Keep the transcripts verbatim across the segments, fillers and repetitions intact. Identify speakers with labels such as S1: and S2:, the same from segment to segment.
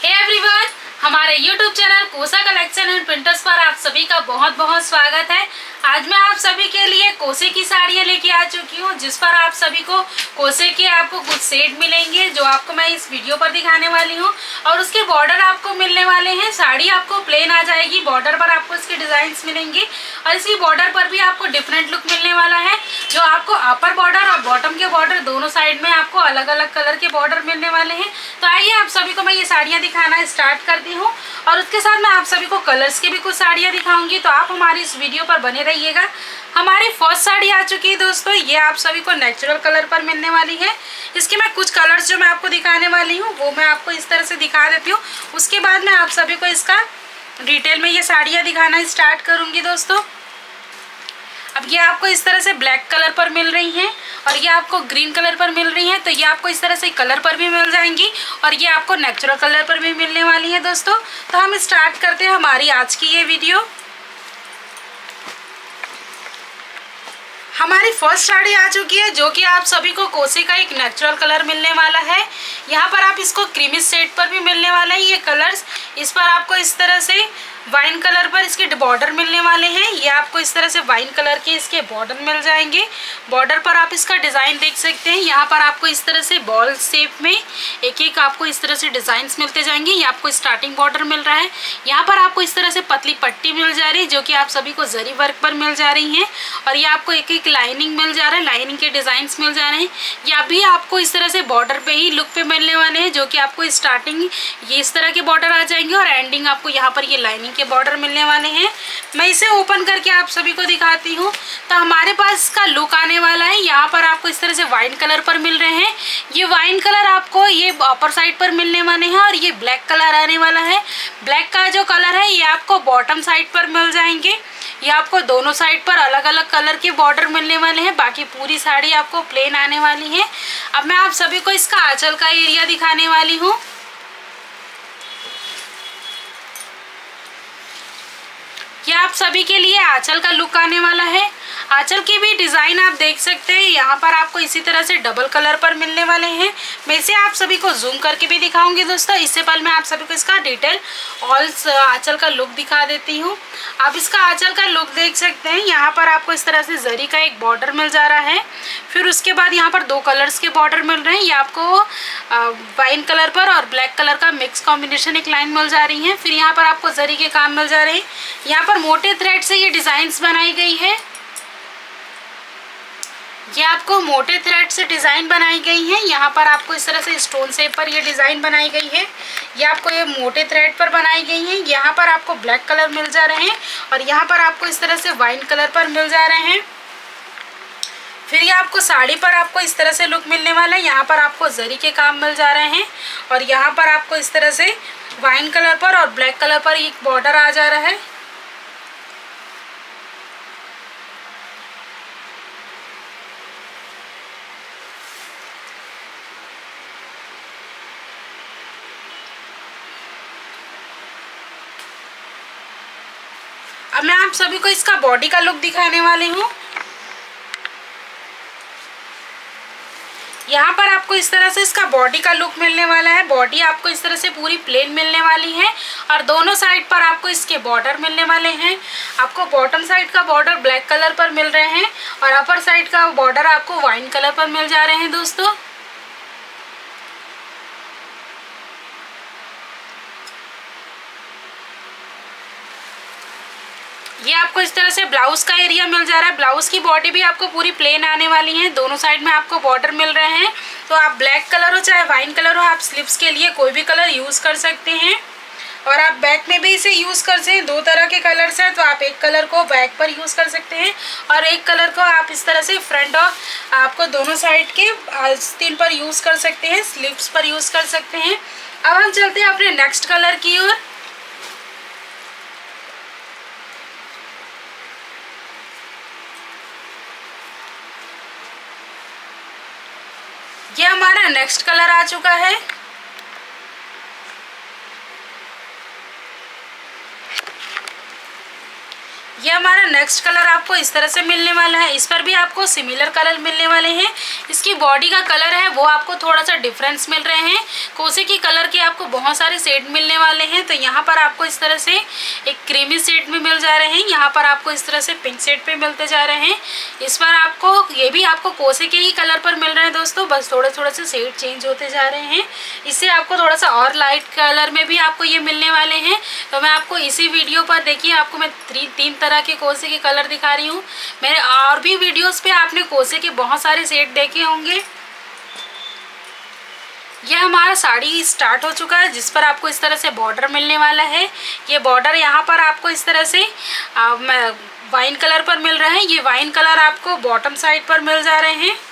S1: हे everyone, हमारे YouTube channel Kosa collection and printers पर आप सभी का बहुत बहुत स्वागत है। आज मैं आप सभी के लिए कोसे की साड़ियाँ लेके आ चुकी हूँ, जिस पर आप सभी को कोसे के आपको कुछ सेट मिलेंगे जो आपको मैं इस वीडियो पर दिखाने वाली हूँ। और उसके बॉर्डर आपको मिलने वाले हैं। साड़ी आपको प्लेन आ जाएगी, बॉर्डर पर आपको इसके डिजाइन्स मिलेंगे और इसी बॉर्डर पर भी आपको डिफरेंट लुक मिलने वाला है, जो आपको अपर बॉर्डर और बॉटम के बॉर्डर दोनों साइड में आपको अलग अलग कलर के बॉर्डर मिलने वाले हैं। तो आइए आप सभी को मैं ये साड़ियाँ दिखाना स्टार्ट करती हूँ और उसके साथ मैं आप सभी को कलर्स के भी कुछ साड़ियाँ दिखाऊंगी। तो आप हमारी इस वीडियो पर बने रहिएगा। हमारी फर्स्ट साड़ी आ चुकी है दोस्तों, ये आप सभी को नेचुरल कलर पर मिलने वाली है। इसके मैं कुछ कलर्स जो मैं आपको दिखाने वाली हूँ वो मैं आपको इस तरह से दिखा देती हूँ। उसके बाद मैं आप सभी को इसका डिटेल में ये साड़ियाँ दिखाना स्टार्ट करूँगी दोस्तों। अब ये आपको इस तरह से ब्लैक कलर पर मिल रही हैं और ये आपको ग्रीन कलर पर मिल रही हैं। तो ये आपको इस तरह से कलर पर भी मिल जाएंगी और ये आपको नेचुरल कलर पर भी मिलने वाली है दोस्तों। तो हम स्टार्ट करते हैं हमारी आज की ये वीडियो। हमारी फर्स्ट साड़ी आ चुकी है जो कि आप सभी को कोसे का एक नेचुरल कलर मिलने वाला है। यहाँ पर आप इसको क्रीमी शेड पर भी मिलने वाला है। ये कलर्स इस पर आपको इस तरह से वाइन कलर पर इसके बॉर्डर मिलने वाले हैं। ये आपको इस तरह से वाइन कलर के इसके बॉर्डर मिल जाएंगे। बॉर्डर पर आप इसका डिज़ाइन देख सकते हैं। यहाँ पर आपको इस तरह से बॉल शेप में एक एक आपको इस तरह से डिज़ाइंस मिलते जाएंगे। ये आपको स्टार्टिंग बॉर्डर मिल रहा है। यहाँ पर आपको इस तरह से पतली पट्टी मिल जा रही है जो कि आप सभी को जरी वर्क पर मिल जा रही हैं। और ये आपको एक एक लाइनिंग मिल जा रहा है, लाइनिंग के डिज़ाइंस मिल जा रहे हैं। या भी आपको इस तरह से बॉर्डर पे ही लुक पे मिलने वाले हैं, जो कि आपको स्टार्टिंग ये इस तरह के बॉर्डर आ जाएंगे और एंडिंग आपको यहाँ पर ये लाइनिंग के बॉर्डर मिलने वाले हैं। मैं इसे ओपन करके आप सभी को दिखाती हूँ। तो हमारे पास इसका लुक आने वाला है। यहाँ पर आपको इस तरह से वाइन कलर पर मिल रहे हैं। ये वाइन कलर आपको ये अपर साइड पर मिलने वाले हैं और ये ब्लैक कलर आने वाला है। ब्लैक का जो कलर है ये आपको बॉटम साइड पर मिल जाएंगे। ये आपको दोनों साइड पर अलग अलग कलर के बॉर्डर मिलने वाले हैं। बाकी पूरी साड़ी आपको प्लेन आने वाली है। अब मैं आप सभी को इसका आंचल का एरिया दिखाने वाली हूँ। ये आप सभी के लिए आंचल का लुक आने वाला है। आंचल की भी डिज़ाइन आप देख सकते हैं। यहाँ पर आपको इसी तरह से डबल कलर पर मिलने वाले हैं। मैं इसे आप सभी को जूम करके भी दिखाऊंगी दोस्तों। इससे पहले मैं आप सभी को इसका डिटेल ऑल आंचल का लुक दिखा देती हूँ। आप इसका आंचल का लुक देख सकते हैं। यहाँ पर आपको इस तरह से जरी का एक बॉर्डर मिल जा रहा है। फिर उसके बाद यहाँ पर दो कलर्स के बॉर्डर मिल रहे हैं। ये आपको वाइन कलर पर और ब्लैक कलर का मिक्स कॉम्बिनेशन एक लाइन मिल जा रही है। फिर यहाँ पर आपको जरी के काम मिल जा रहे हैं। यहाँ पर मोटे थ्रेड से ये डिज़ाइंस बनाई गई है। ये आपको मोटे थ्रेड से डिज़ाइन बनाई गई है। यहाँ पर आपको इस तरह से स्टोन शेप पर ये डिज़ाइन बनाई गई है। ये आपको ये मोटे थ्रेड पर बनाई गई है। यहाँ पर आपको ब्लैक कलर मिल जा रहे हैं और यहाँ पर आपको इस तरह से वाइन कलर पर मिल जा रहे हैं। फिर ये आपको साड़ी पर आपको इस तरह से लुक मिलने वाला है। यहाँ पर आपको जरी के काम मिल जा रहे हैं और यहाँ पर आपको इस तरह से वाइन कलर पर और ब्लैक कलर पर एक बॉर्डर आ जा रहा है। अब मैं आप सभी को इसका बॉडी का लुक दिखाने वाली हूँ। यहाँ पर आपको इस तरह से इसका बॉडी का लुक मिलने वाला है। बॉडी आपको इस तरह से पूरी प्लेन मिलने वाली है और दोनों साइड पर आपको इसके बॉर्डर मिलने वाले हैं। आपको बॉटम साइड का बॉर्डर ब्लैक कलर पर मिल रहे हैं और अपर साइड का बॉर्डर आपको वाइन कलर पर मिल जा रहे हैं दोस्तों। ये आपको इस तरह से ब्लाउज का एरिया मिल जा रहा है। ब्लाउज की बॉडी भी आपको पूरी प्लेन आने वाली है। दोनों साइड में आपको बॉर्डर मिल रहे हैं। तो आप ब्लैक कलर हो चाहे वाइन कलर हो, आप स्लीव्स के लिए कोई भी कलर यूज़ कर सकते हैं और आप बैक में भी इसे यूज़ कर सकते हैं। दो तरह के कलर्स हैं, तो आप एक कलर को बैक पर यूज़ कर सकते हैं और एक कलर को आप इस तरह से फ्रंट और आपको दोनों साइड के आस्तीन पर यूज़ कर सकते हैं, स्लीव्स पर यूज़ कर सकते हैं। अब हम चलते हैं अपने नेक्स्ट कलर की ओर। ये हमारा नेक्स्ट कलर आ चुका है। ये हमारा नेक्स्ट कलर आपको इस तरह से मिलने वाला है। इस पर भी आपको सिमिलर कलर मिलने वाले हैं। इसकी बॉडी का कलर है वो आपको थोड़ा सा डिफरेंस मिल रहे हैं। कोसे की कलर के आपको बहुत सारे शेड मिलने वाले हैं। तो यहाँ पर आपको इस तरह से एक क्रीमी शेड में मिल जा रहे हैं, यहाँ पर आपको इस तरह से पिंक शेड पे मिलते जा रहे हैं। इस पर आपको ये भी आपको कोसे के ही कलर पर मिल रहे हैं दोस्तों, बस थोड़े थोड़े से शेड चेंज होते जा रहे हैं। इससे आपको थोड़ा सा और लाइट कलर में भी आपको ये मिलने वाले हैं। तो मैं आपको इसी वीडियो पर देखिए आपको मैं तीन तरह के कोसे के कलर दिखा रही हूँ। मेरे और भी वीडियोस पे आपने कोसे के बहुत सारे सेट देखे होंगे। यह हमारा साड़ी स्टार्ट हो चुका है, जिस पर आपको इस तरह से बॉर्डर मिलने वाला है। ये बॉर्डर यहाँ पर आपको इस तरह से वाइन कलर पर मिल रहा है। ये वाइन कलर आपको बॉटम साइड पर मिल जा रहे हैं।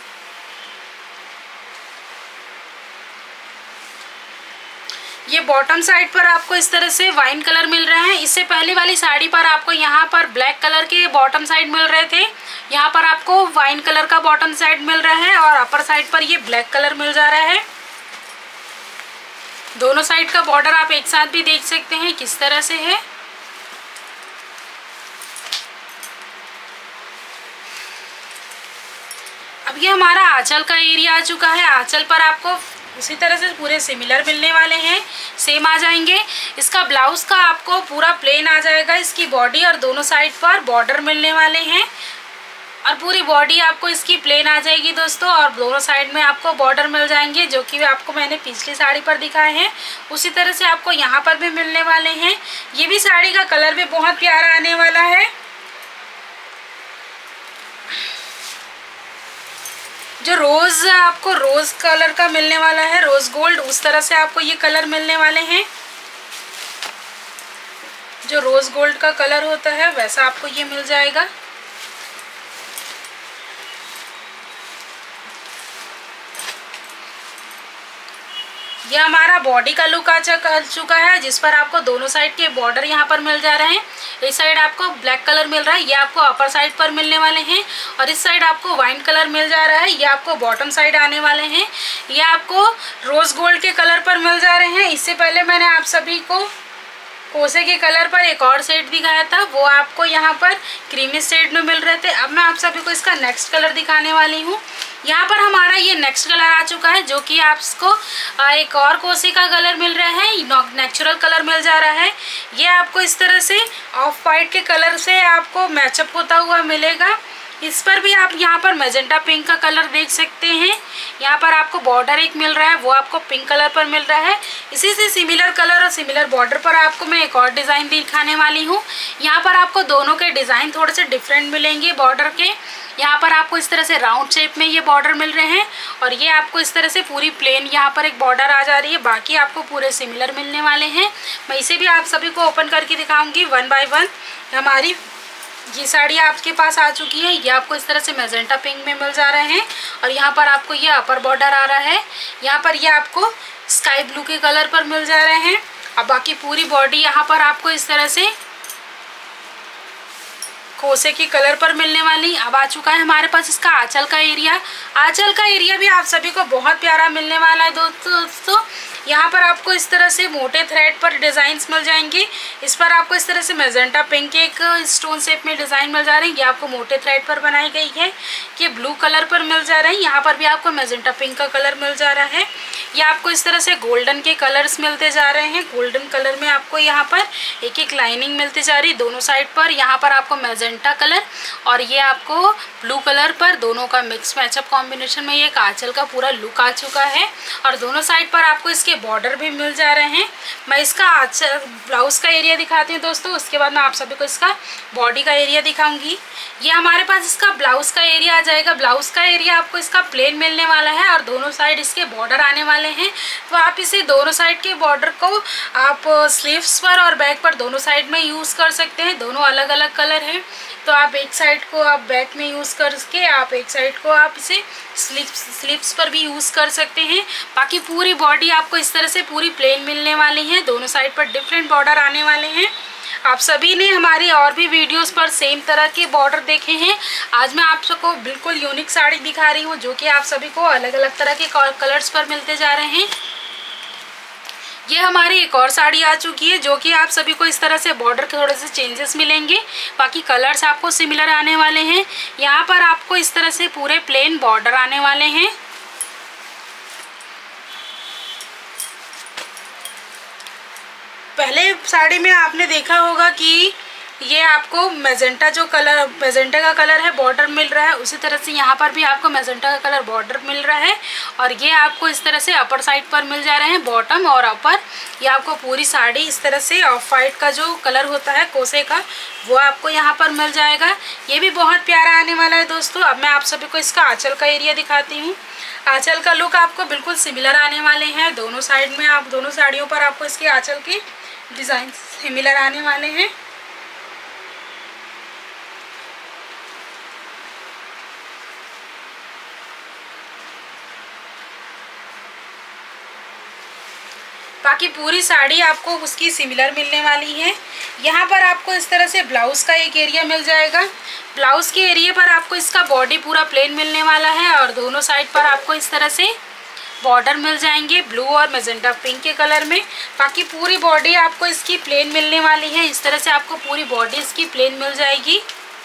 S1: ये बॉटम साइड पर आपको इस तरह से वाइन कलर मिल रहा है। इससे पहले वाली साड़ी पर आपको यहाँ पर ब्लैक कलर के बॉटम साइड मिल रहे थे, यहाँ पर आपको वाइन कलर का बॉटम साइड मिल रहा है और अपर साइड पर ये ब्लैक कलर मिल जा रहा है। दोनों साइड का बॉर्डर आप एक साथ भी देख सकते हैं किस तरह से है। अब ये हमारा आंचल का एरिया आ चुका है। आंचल पर आपको उसी तरह से पूरे सिमिलर मिलने वाले हैं, सेम आ जाएंगे। इसका ब्लाउज का आपको पूरा प्लेन आ जाएगा। इसकी बॉडी और दोनों साइड पर बॉर्डर मिलने वाले हैं और पूरी बॉडी आपको इसकी प्लेन आ जाएगी दोस्तों, और दोनों साइड में आपको बॉर्डर मिल जाएंगे जो कि आपको मैंने पिछली साड़ी पर दिखाए हैं। उसी तरह से आपको यहाँ पर भी मिलने वाले हैं। ये भी साड़ी का कलर भी बहुत प्यारा आने वाला है। जो रोज आपको रोज कलर का मिलने वाला है, रोज गोल्ड, उस तरह से आपको ये कलर मिलने वाले हैं। जो रोज गोल्ड का कलर होता है वैसा आपको ये मिल जाएगा। ये हमारा बॉडी का लुक आ चुका है, जिस पर आपको दोनों साइड के बॉर्डर यहाँ पर मिल जा रहे हैं। इस साइड आपको ब्लैक कलर मिल रहा है, ये आपको अपर साइड पर मिलने वाले हैं, और इस साइड आपको वाइन कलर मिल जा रहा है, ये आपको बॉटम साइड आने वाले हैं। ये आपको रोज गोल्ड के कलर पर मिल जा रहे हैं। इससे पहले मैंने आप सभी को कोसे के कलर पर एक और शेड दिखाया था, वो आपको यहाँ पर क्रीमी शेड में मिल रहे थे। अब मैं आप सभी को इसका नेक्स्ट कलर दिखाने वाली हूँ। यहाँ पर हमारा ये नेक्स्ट कलर आ चुका है, जो कि आपको एक और कोसे का कलर मिल रहा है, नेचुरल कलर मिल जा रहा है। ये आपको इस तरह से ऑफ वाइट के कलर से आपको मैचअप होता हुआ मिलेगा। इस पर भी आप यहाँ पर मैजेंटा पिंक का कलर देख सकते हैं। यहाँ पर आपको बॉर्डर एक मिल रहा है, वो आपको पिंक कलर पर मिल रहा है। इसी से सिमिलर कलर और सिमिलर बॉर्डर पर आपको मैं एक और डिज़ाइन दिखाने वाली हूँ। यहाँ पर आपको दोनों के डिज़ाइन थोड़े से डिफरेंट मिलेंगे बॉर्डर के। यहाँ पर आपको इस तरह से राउंड शेप में ये बॉर्डर मिल रहे हैं, और ये आपको इस तरह से पूरी प्लेन यहाँ पर एक बॉर्डर आ जा रही है। बाकी आपको पूरे सिमिलर मिलने वाले हैं। मैं इसे भी आप सभी को ओपन करके दिखाऊंगी वन बाय वन। हमारी ये साड़ी आपके पास आ चुकी है। ये आपको इस तरह से मैजेंटा पिंक में मिल जा रहे हैं, और यहाँ पर आपको ये अपर बॉर्डर आ रहा है। यहाँ पर ये आपको स्काई ब्लू के कलर पर मिल जा रहे हैं। अब बाकी पूरी बॉडी यहाँ पर आपको इस तरह से कोसे के कलर पर मिलने वाली। अब आ चुका है हमारे पास इसका आंचल का एरिया। आंचल का एरिया भी आप सभी को बहुत प्यारा मिलने वाला है दोस्तों। यहाँ पर आपको इस तरह से मोटे थ्रेड पर डिज़ाइंस मिल जाएंगे। इस पर आपको इस तरह से मैजेंटा पिंक एक स्टोन शेप में डिज़ाइन मिल जा रही है। ये आपको मोटे थ्रेड पर बनाई गई है। ये ब्लू कलर पर मिल जा रहा है। यहाँ पर भी आपको मैजेंटा पिंक का कलर मिल जा रहा है। ये आपको इस तरह से गोल्डन के कलर्स मिलते जा रहे हैं। गोल्डन कलर में आपको यहाँ पर एक एक लाइनिंग मिलती जा रही है दोनों साइड पर। यहाँ पर आपको मैजेंटा कलर और ये आपको ब्लू कलर पर दोनों का मिक्स मैचअप कॉम्बिनेशन में ये आंचल का पूरा लुक आ चुका है, और दोनों साइड पर आपको इसके बॉर्डर भी मिल जा रहे हैं। मैं इसका आंचल ब्लाउज का एरिया दिखाती हूँ दोस्तों, उसके बाद मैं आप सभी को इसका बॉडी का एरिया दिखाऊंगी। ये हमारे पास इसका ब्लाउज का एरिया आ जाएगा। ब्लाउज का एरिया आपको इसका प्लेन मिलने वाला है, और दोनों साइड इसके बॉर्डर आने वाले हैं। तो आप इसे दोनों साइड के बॉर्डर को आप स्लीव्स पर और बैक पर दोनों साइड में यूज़ कर सकते हैं। दोनों अलग अलग कलर हैं, तो आप एक साइड को आप बैक में यूज़ करके आप एक साइड को आप इसे स्लीव्स स्लीव्स पर भी यूज़ कर सकते हैं। बाकी पूरी बॉडी आपको इस तरह से पूरी प्लेन मिलने वाली है। दोनों साइड पर डिफरेंट बॉर्डर आने वाले हैं। आप सभी ने हमारी और भी वीडियोस पर सेम तरह के बॉर्डर देखे हैं। आज मैं आप सबको बिल्कुल यूनिक साड़ी दिखा रही हूँ, जो कि आप सभी को अलग अलग तरह के कलर्स पर मिलते जा रहे हैं। ये हमारी एक और साड़ी आ चुकी है जो कि आप सभी को इस तरह से बॉर्डर के थोड़े से चेंजेस मिलेंगे, बाकी कलर्स आपको सिमिलर आने वाले हैं। यहाँ पर आपको इस तरह से पूरे प्लेन बॉर्डर आने वाले हैं। पहले साड़ी में आपने देखा होगा कि ये आपको मैजेंटा जो कलर मैजेंटा का कलर है बॉर्डर मिल रहा है, उसी तरह से यहाँ पर भी आपको मैजेंटा का कलर बॉर्डर मिल रहा है। और ये आपको इस तरह से अपर साइड पर मिल जा रहे हैं, बॉटम और अपर। ये आपको पूरी साड़ी इस तरह से ऑफ वाइट का जो कलर होता है कोसे का, वो आपको यहाँ पर मिल जाएगा। ये भी बहुत प्यारा आने वाला है दोस्तों। अब मैं आप सभी को इसका आंचल का एरिया दिखाती हूँ। आंचल का लुक आपको बिल्कुल सिमिलर आने वाले हैं। दोनों साइड में आप दोनों साड़ियों पर आपको इसके आंचल के डिज़ाइन सिमिलर आने वाले हैं। बाकी पूरी साड़ी आपको उसकी सिमिलर मिलने वाली है। यहाँ पर आपको इस तरह से ब्लाउज का एक एरिया मिल जाएगा। ब्लाउज के एरिया पर आपको इसका बॉडी पूरा प्लेन मिलने वाला है और दोनों साइड पर आपको इस तरह से बॉर्डर मिल जाएंगे ब्लू और मैजेंटा पिंक के कलर में। बाकी पूरी बॉडी आपको इसकी प्लेन मिलने वाली है। इस तरह से आपको पूरी बॉडी इसकी प्लेन मिल जाएगी।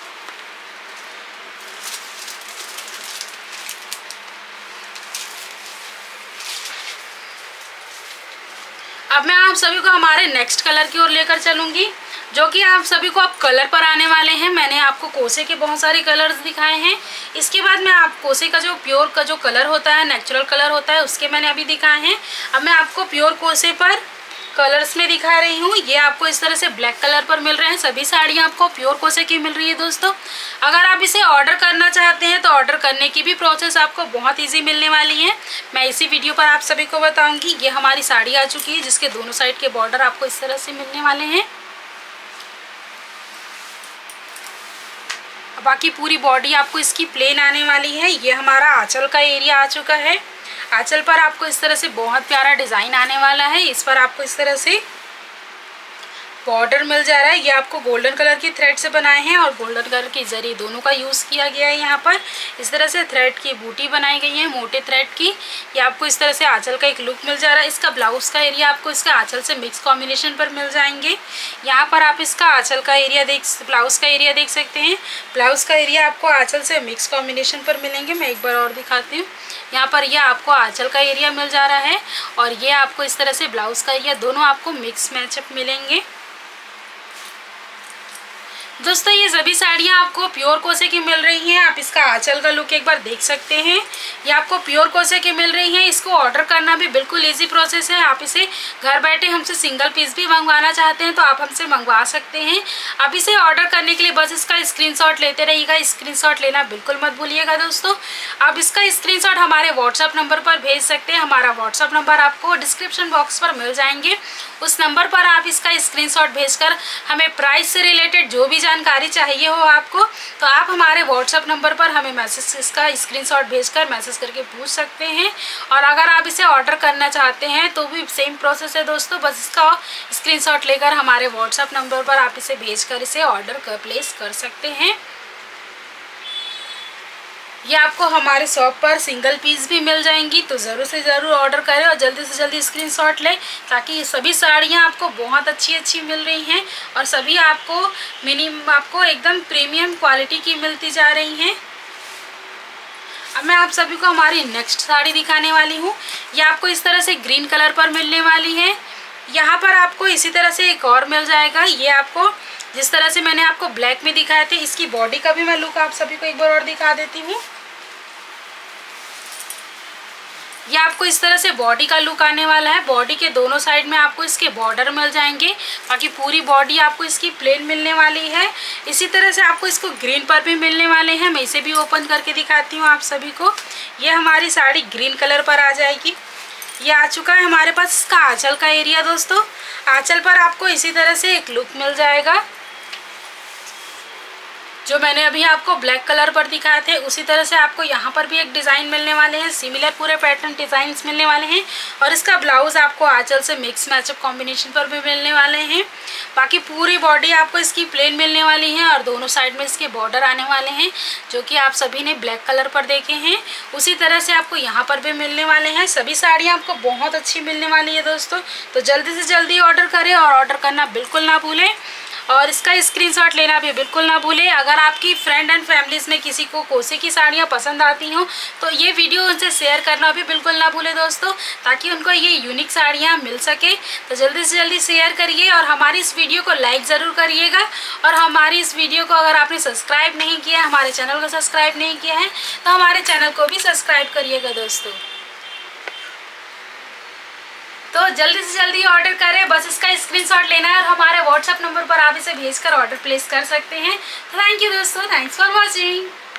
S1: अब मैं आप सभी को हमारे नेक्स्ट कलर की ओर लेकर चलूँगी, जो कि आप सभी को अब कलर पर आने वाले हैं। मैंने आपको कोसे के बहुत सारे कलर्स दिखाए हैं। इसके बाद मैं आप कोसे का जो प्योर का जो कलर होता है, नेचुरल कलर होता है, उसके मैंने अभी दिखाए हैं। अब मैं आपको प्योर कोसे पर कलर्स में दिखा रही हूँ। ये आपको इस तरह से ब्लैक कलर पर मिल रहे हैं। सभी साड़ियाँ आपको प्योर कोसे की मिल रही है दोस्तों। अगर आप इसे ऑर्डर करना चाहते हैं तो ऑर्डर करने की भी प्रोसेस आपको बहुत इजी मिलने वाली है। मैं इसी वीडियो पर आप सभी को बताऊंगी। ये हमारी साड़ी आ चुकी है जिसके दोनों साइड के बॉर्डर आपको इस तरह से मिलने वाले हैं। बाकी पूरी बॉडी आपको इसकी प्लेन आने वाली है। ये हमारा आंचल का एरिया आ चुका है। आंचल पर आपको इस तरह से बहुत प्यारा डिज़ाइन आने वाला है। इस पर आपको इस तरह से बॉर्डर मिल जा रहा है। ये आपको गोल्डन कलर की थ्रेड से बनाए हैं और गोल्डन कलर की जरी दोनों का यूज़ किया गया है। यहाँ पर इस तरह से थ्रेड की बूटी बनाई गई है, मोटे थ्रेड की। ये आपको इस तरह से आंचल का एक लुक मिल जा रहा है। इसका ब्लाउज़ का एरिया आपको इसका आंचल से मिक्स कॉम्बिनेशन पर मिल जाएंगे। यहाँ पर आप इसका आंचल का एरिया देख ब्लाउज़ का एरिया देख सकते हैं। ब्लाउज़ का एरिया आपको आंचल से मिक्स कॉम्बिनेशन पर मिलेंगे। मैं एक बार और दिखाती हूँ। यहाँ पर यह आपको आंचल का एरिया मिल जा रहा है और ये आपको इस तरह से ब्लाउज़ का एरिया, दोनों आपको मिक्स मैचअप मिलेंगे। दोस्तों ये सभी साड़ियाँ आपको प्योर कोसे की मिल रही हैं। आप इसका आंचल का लुक एक बार देख सकते हैं। ये आपको प्योर कोसे की मिल रही हैं। इसको ऑर्डर करना भी बिल्कुल इजी प्रोसेस है। आप इसे घर बैठे हमसे सिंगल पीस भी मंगवाना चाहते हैं तो आप हमसे मंगवा सकते हैं। आप इसे ऑर्डर करने के लिए बस इसका स्क्रीनशॉट लेते रहिएगा। स्क्रीनशॉट लेना बिल्कुल मत भूलिएगा दोस्तों। आप इसका स्क्रीनशॉट हमारे व्हाट्सएप नंबर पर भेज सकते हैं। हमारा व्हाट्सएप नंबर आपको डिस्क्रिप्शन बॉक्स पर मिल जाएंगे। उस नंबर पर आप इसका स्क्रीनशॉट भेजकर हमें प्राइस से रिलेटेड जो भी जानकारी चाहिए हो आपको, तो आप हमारे व्हाट्सएप नंबर पर हमें मैसेज इसका स्क्रीनशॉट भेजकर मैसेज करके पूछ सकते हैं। और अगर आप इसे ऑर्डर करना चाहते हैं तो भी सेम प्रोसेस है दोस्तों। बस इसका स्क्रीनशॉट लेकर हमारे व्हाट्सएप नंबर पर आप इसे भेजकर इसे ऑर्डर कर प्लेस कर सकते हैं। ये आपको हमारे शॉप पर सिंगल पीस भी मिल जाएंगी, तो ज़रूर से ज़रूर ऑर्डर करें और जल्दी से जल्दी स्क्रीनशॉट लें, ताकि ये सभी साड़ियाँ आपको बहुत अच्छी अच्छी मिल रही हैं और सभी आपको मिनिमम आपको एकदम प्रीमियम क्वालिटी की मिलती जा रही हैं। अब मैं आप सभी को हमारी नेक्स्ट साड़ी दिखाने वाली हूँ। ये आपको इस तरह से ग्रीन कलर पर मिलने वाली है। यहाँ पर आपको इसी तरह से एक और मिल जाएगा। ये आपको जिस तरह से मैंने आपको ब्लैक में दिखाए थे, इसकी बॉडी का भी मैं लुक आप सभी को एक बार और दिखा देती हूँ। ये आपको इस तरह से बॉडी का लुक आने वाला है। बॉडी के दोनों साइड में आपको इसके बॉर्डर मिल जाएंगे। बाकी पूरी बॉडी आपको इसकी प्लेन मिलने वाली है। इसी तरह से आपको इसको ग्रीन पर भी मिलने वाले हैं। मैं इसे भी ओपन करके दिखाती हूँ आप सभी को। ये हमारी साड़ी ग्रीन कलर पर आ जाएगी। ये आ चुका है हमारे पास इसका आंचल का एरिया दोस्तों। आंचल पर आपको इसी तरह से एक लुक मिल जाएगा, जो मैंने अभी आपको ब्लैक कलर पर दिखाए थे उसी तरह से आपको यहाँ पर भी एक डिज़ाइन मिलने वाले हैं, सिमिलर पूरे पैटर्न डिज़ाइंस मिलने वाले हैं। और इसका ब्लाउज़ आपको आंचल से मिक्स मैचअप कॉम्बिनेशन पर भी मिलने वाले हैं। बाकी पूरी बॉडी आपको इसकी प्लेन मिलने वाली है और दोनों साइड में इसके बॉर्डर आने वाले हैं, जो कि आप सभी ने ब्लैक कलर पर देखे हैं। उसी तरह से आपको यहाँ पर भी मिलने वाले हैं। सभी साड़ियाँ आपको बहुत अच्छी मिलने वाली है दोस्तों, तो जल्दी से जल्दी ऑर्डर करें और ऑर्डर करना बिल्कुल ना भूलें और इसका स्क्रीनशॉट लेना भी बिल्कुल ना भूलें। अगर आपकी फ्रेंड एंड फैमिलीज़ में किसी को कोसे की साड़ियाँ पसंद आती हों तो ये वीडियो उनसे शेयर करना भी बिल्कुल ना भूलें दोस्तों, ताकि उनको ये यूनिक साड़ियाँ मिल सके। तो जल्दी से जल्दी शेयर करिए और हमारी इस वीडियो को लाइक ज़रूर करिएगा। और हमारी इस वीडियो को अगर आपने सब्सक्राइब नहीं किया, हमारे चैनल को सब्सक्राइब नहीं किया है, तो हमारे चैनल को भी सब्सक्राइब करिएगा दोस्तों। तो जल्दी से जल्दी ऑर्डर करें, बस इसका स्क्रीनशॉट लेना है और हमारे व्हाट्सएप नंबर पर आप इसे भेजकर ऑर्डर प्लेस कर सकते हैं। तो थैंक यू दोस्तों, थैंक्स फॉर वॉचिंग।